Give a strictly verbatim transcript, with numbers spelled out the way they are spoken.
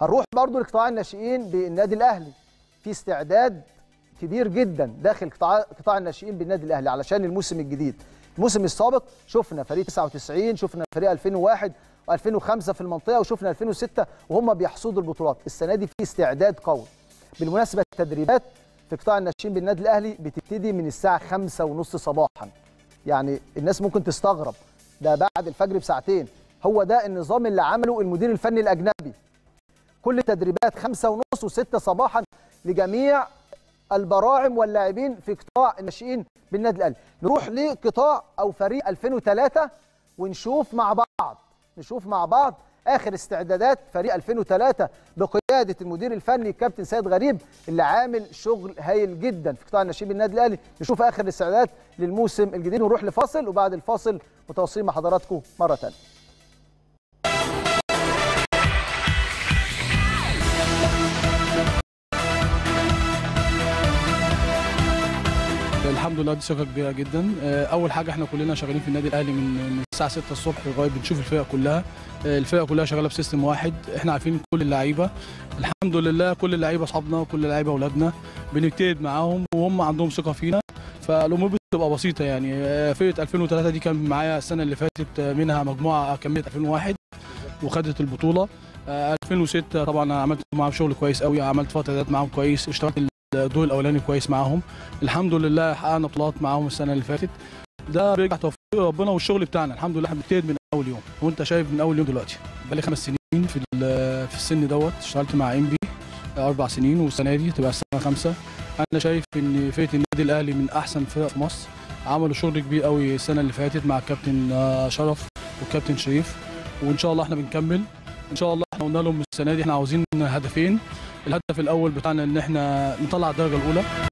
هنروح برضو لقطاع الناشئين بالنادي الاهلي، في استعداد كبير جدا داخل قطاع قطاع الناشئين بالنادي الاهلي علشان الموسم الجديد. الموسم السابق شفنا فريق تسعة وتسعين، شفنا فريق ألفين وواحد وألفين وخمسة في المنطقه، وشفنا ألفين وستة وهم بيحصدوا البطولات. السنه دي في استعداد قوي. بالمناسبه التدريبات في قطاع الناشئين بالنادي الاهلي بتبتدي من الساعه خمسة وثلاثين صباحا. يعني الناس ممكن تستغرب، ده بعد الفجر بساعتين. هو ده النظام اللي عمله المدير الفني الاجنبي. كل التدريبات خمسة وثلاثين وستة صباحا لجميع البراعم واللاعبين في قطاع الناشئين بالنادي الاهلي. نروح لقطاع او فريق ألفين وثلاثة ونشوف مع بعض نشوف مع بعض اخر استعدادات فريق ألفين وثلاثة بقياده المدير الفني الكابتن سيد غريب اللي عامل شغل هايل جدا في قطاع الناشئين بالنادي الاهلي. نشوف اخر الاستعدادات للموسم الجديد ونروح لفاصل، وبعد الفاصل متواصلين مع حضراتكم مره ثانيه. الحمد لله دي ثقه كبيره جدا. اول حاجه احنا كلنا شغالين في النادي الاهلي من الساعه ستة الصبح لغايه بنشوف الفرقه كلها. الفرقه كلها شغاله بسيستم واحد، احنا عارفين كل اللعيبه الحمد لله، كل اللعيبه اصحابنا وكل اللعيبه اولادنا بنجتهد معاهم وهم عندهم ثقه فينا، فالامور بتبقى بسيطه. يعني فرقه ألفين وثلاثة دي كان معايا السنه اللي فاتت منها مجموعه كملت ألفين وواحد وخدت البطوله. ألفين وستة طبعا عملت معاهم شغل كويس قوي، عملت فترات معاهم كويس، اشتغلت الدور الاولاني كويس معاهم، الحمد لله حققنا بطولات معاهم السنه اللي فاتت. ده بيرجع توفيق ربنا والشغل بتاعنا، الحمد لله احنا بنجتهد من اول يوم، وانت شايف من اول يوم دلوقتي. بقالي خمس سنين في في السن دوت، اشتغلت مع ام بي اربع سنين والسنه دي تبقى السنه خمسه. انا شايف ان فرقه النادي الاهلي من احسن فرق في مصر، عملوا شغل كبير قوي السنه اللي فاتت مع الكابتن شرف والكابتن شريف، وان شاء الله احنا بنكمل ان شاء الله. احنا قلنا لهم السنه دي احنا عاوزين هدفين، الهدف الاول بتاعنا ان احنا نطلع الدرجه الاولى